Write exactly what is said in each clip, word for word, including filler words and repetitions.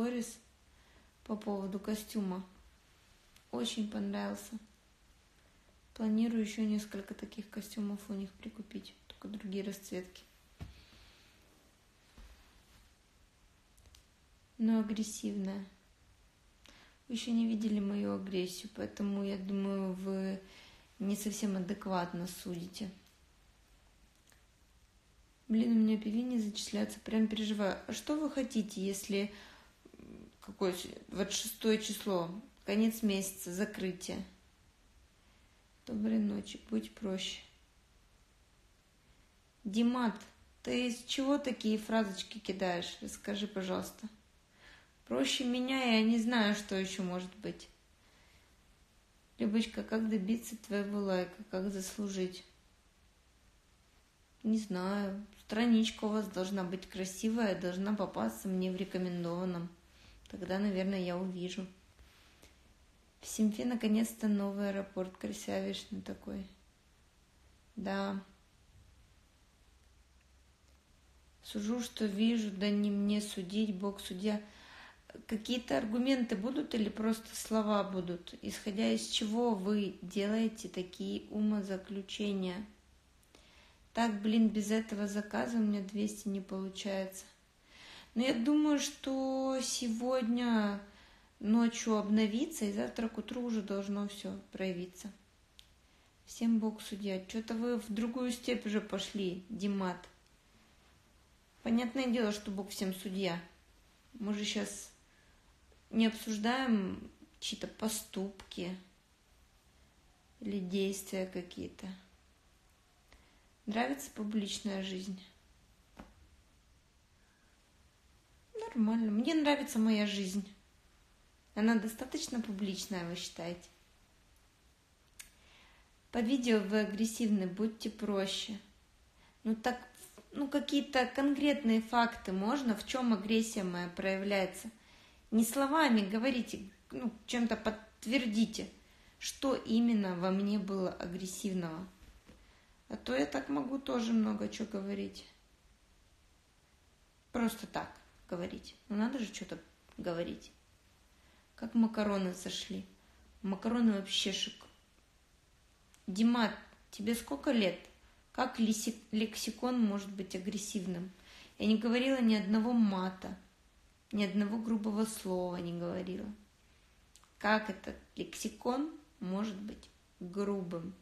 сторис по поводу костюма. Очень понравился. Планирую еще несколько таких костюмов у них прикупить, только другие расцветки. Но агрессивная. Вы еще не видели мою агрессию, поэтому я думаю, вы не совсем адекватно судите. Блин, у меня пи ви не зачисляется, прям переживаю. А что вы хотите, если какое двадцать шестое число, конец месяца, закрытие? Доброй ночи, будь проще. Димат, ты из чего такие фразочки кидаешь? Расскажи, пожалуйста. Проще меня, я не знаю, что еще может быть. Любочка, как добиться твоего лайка? Как заслужить? Не знаю. Страничка у вас должна быть красивая, должна попасться мне в рекомендованном. Тогда, наверное, я увижу. В Симфе наконец-то новый аэропорт, красавишный такой. Да. Сужу, что вижу, да не мне судить, Бог судья. Какие-то аргументы будут или просто слова будут? Исходя из чего вы делаете такие умозаключения? Так, блин, без этого заказа у меня двести не получается. Но я думаю, что сегодня ночью обновится, и завтра к утру уже должно все проявиться. Всем Бог судья. Что-то вы в другую степь уже пошли, Димат. Понятное дело, что Бог всем судья. Мы же сейчас не обсуждаем чьи-то поступки или действия какие-то. Нравится публичная жизнь? Нормально. Мне нравится моя жизнь. Она достаточно публичная, вы считаете? По видео вы агрессивны, будьте проще. Ну так, ну какие-то конкретные факты можно, в чем агрессия моя проявляется? Не словами говорите, ну, чем-то подтвердите, что именно во мне было агрессивного. А то я так могу тоже много чего говорить. Просто так говорить. Ну надо же что-то говорить. Как макароны сошли. Макароны вообще шик. Димат, тебе сколько лет? Как лексикон может быть агрессивным? Я не говорила ни одного мата. Ни одного грубого слова не говорила. Как этот лексикон может быть грубым?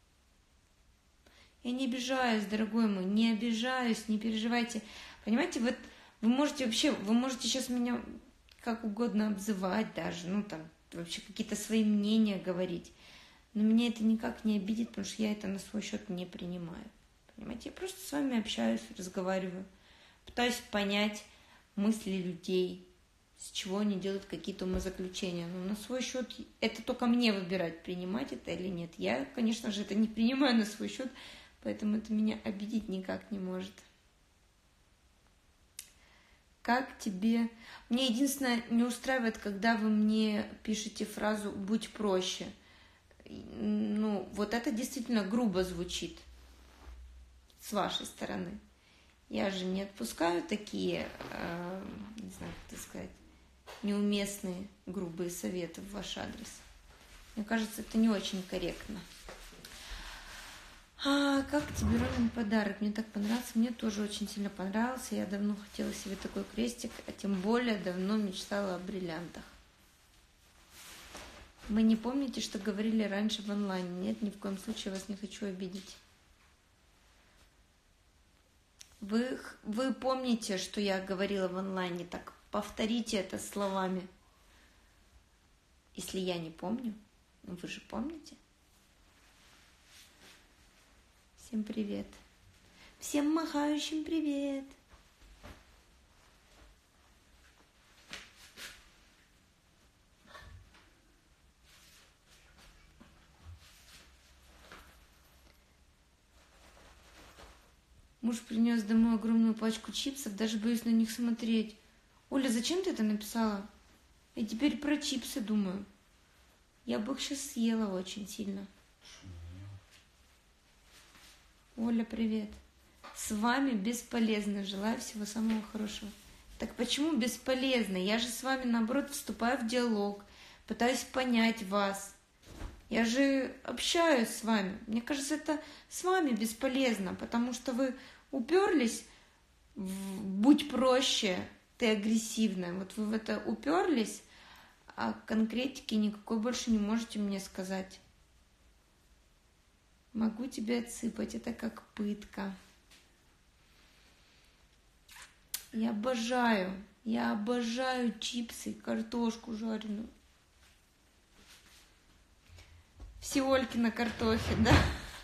Я не обижаюсь, дорогой мой, не обижаюсь, не переживайте. Понимаете, вот вы можете вообще, вы можете сейчас меня как угодно обзывать даже, ну там вообще какие-то свои мнения говорить. Но меня это никак не обидит, потому что я это на свой счет не принимаю. Понимаете, я просто с вами общаюсь, разговариваю, пытаюсь понять мысли людей, с чего они делают какие-то умозаключения. Но на свой счет это только мне выбирать, принимать это или нет. Я, конечно же, это не принимаю на свой счет, поэтому это меня обидеть никак не может. Как тебе... Мне единственное не устраивает, когда вы мне пишете фразу «будь проще». Ну, вот это действительно грубо звучит с вашей стороны. Я же не отпускаю такие, э, не знаю, как это сказать, неуместные, грубые советы в ваш адрес. Мне кажется, это не очень корректно. А как тебе, Ромин, подарок? Мне так понравился, мне тоже очень сильно понравился. Я давно хотела себе такой крестик, а тем более давно мечтала о бриллиантах. Вы не помните, что говорили раньше в онлайне? Нет, ни в коем случае вас не хочу обидеть. Вы, вы помните, что я говорила в онлайне? Так повторите это словами. Если я не помню, ну вы же помните. Всем привет. Всем махающим привет. Муж принес домой огромную пачку чипсов, даже боюсь на них смотреть. Оля, зачем ты это написала? Я теперь про чипсы думаю. Я бы их сейчас съела очень сильно. Оля, привет. С вами бесполезно. Желаю всего самого хорошего. Так почему бесполезно? Я же с вами, наоборот, вступаю в диалог, пытаюсь понять вас. Я же общаюсь с вами. Мне кажется, это с вами бесполезно, потому что вы уперлись в «будь проще, ты агрессивная». Вот вы в это уперлись, а конкретики никакой больше не можете мне сказать. Могу тебе отсыпать, это как пытка. Я обожаю, я обожаю чипсы, картошку жареную. Все Ольки на картохе, да?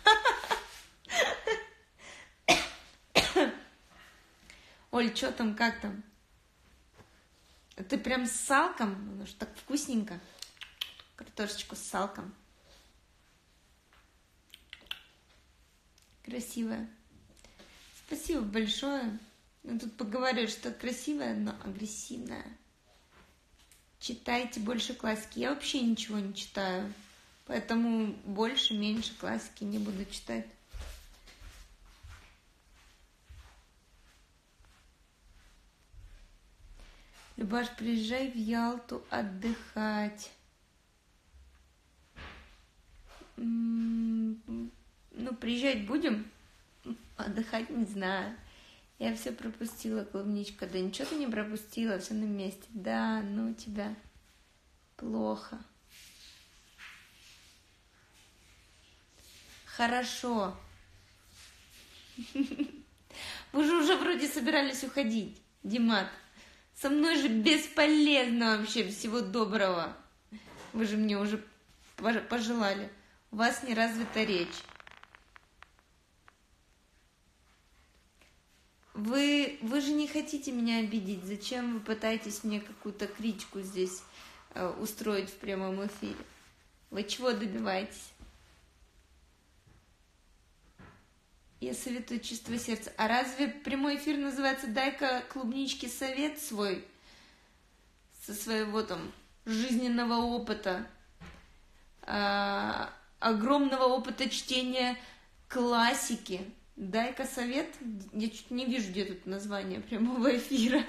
Оль, что там, как там? Ты прям с салком? Ну что, так вкусненько. Картошечку с салком. Красивая. Спасибо большое. Ну, тут поговорят, что красивая, но агрессивная. Читайте больше классики. Я вообще ничего не читаю. Поэтому больше, меньше классики не буду читать. Любаш, приезжай в Ялту отдыхать. Ну, приезжать будем? Отдыхать не знаю. Я все пропустила, клубничка. Да ничего ты не пропустила, все на месте. Да, ну тебя плохо. Хорошо. Вы же уже вроде собирались уходить, Димат. Со мной же бесполезно вообще, всего доброго. Вы же мне уже пожелали. У вас не развита речь. Вы, вы же не хотите меня обидеть. Зачем вы пытаетесь мне какую-то критику здесь э, устроить в прямом эфире? Вы чего добиваетесь? Я советую чистого сердца. А разве прямой эфир называется «Дай-ка клубничке совет свой» со своего там жизненного опыта, а, огромного опыта чтения классики? Дай-ка совет. Я чуть не вижу, где тут название прямого эфира.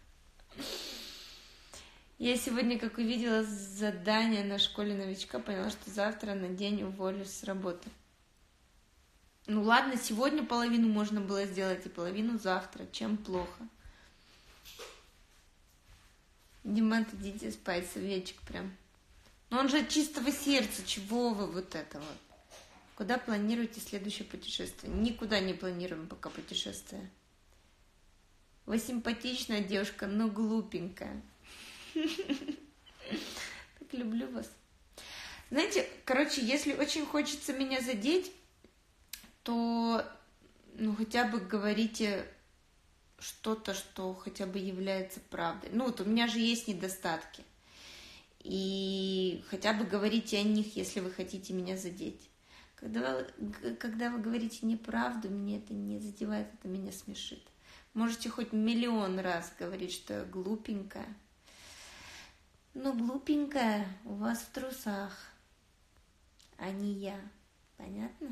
Я сегодня, как увидела задание на школе новичка, поняла, что завтра на день уволюсь с работы. Ну ладно, сегодня половину можно было сделать и половину завтра. Чем плохо? Димат, идите спать, советчик прям. Но он же от чистого сердца. Чего вы вот это вот? Куда планируете следующее путешествие? Никуда не планируем пока путешествие. Вы симпатичная девушка, но глупенькая. Так люблю вас. Знаете, короче, если очень хочется меня задеть, то ну хотя бы говорите что-то, что хотя бы является правдой. Ну вот у меня же есть недостатки. И хотя бы говорите о них, если вы хотите меня задеть. Когда вы, когда вы говорите неправду, мне это не задевает, это меня смешит. Можете хоть миллион раз говорить, что я глупенькая. Но глупенькая у вас в трусах, а не я. Понятно?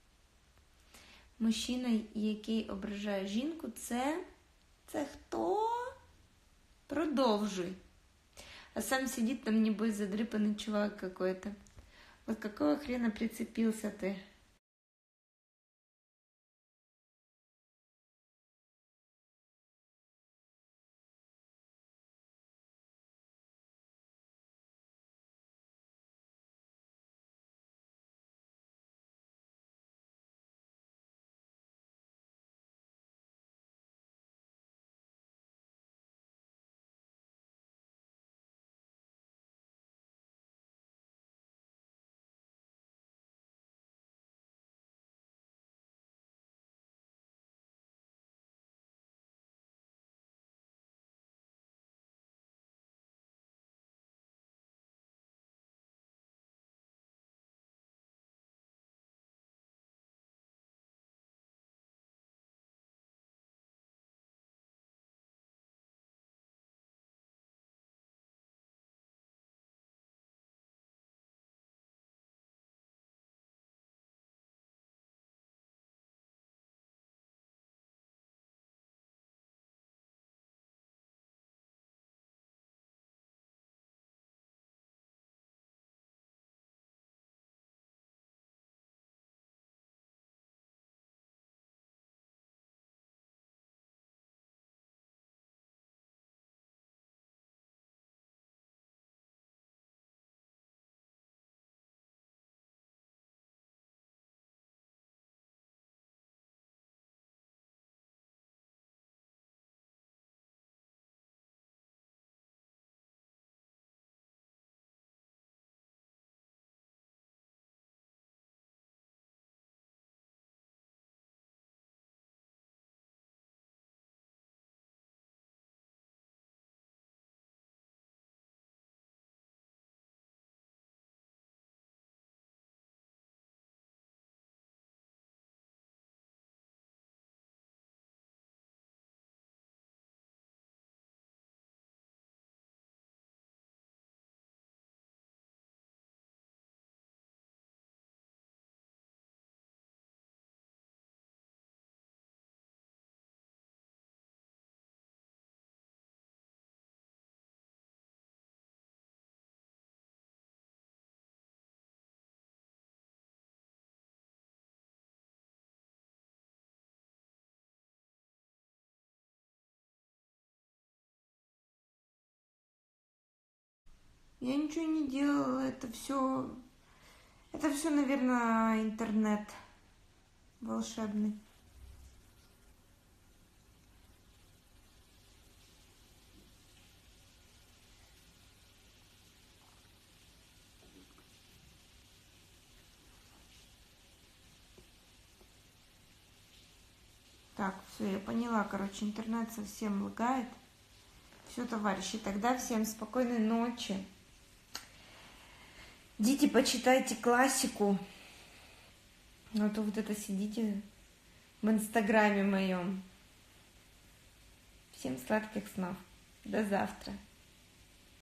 Мужчина, який ображає жінку, це... Це хто? Продовжуй. А сам сидит там, небось, задрипанный чувак какой-то. Вот какого хрена прицепился ты? Я ничего не делала, это все, это все, наверное, интернет волшебный. Так, все, я поняла, короче, интернет совсем лагает. Все, товарищи, тогда всем спокойной ночи. Идите, почитайте классику. А то вот это сидите в инстаграме моем. Всем сладких снов. До завтра.